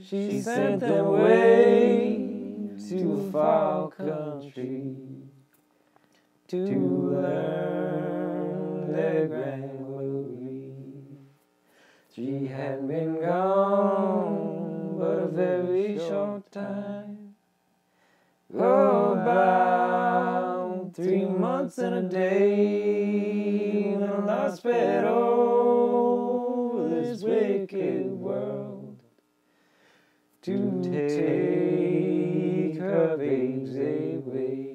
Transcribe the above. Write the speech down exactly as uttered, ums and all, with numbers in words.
she sent them away to a far country to learn their grammar. She had been gone but a very short time, oh, about three months and a day, when a lot spread over this wicked world to take her babes away.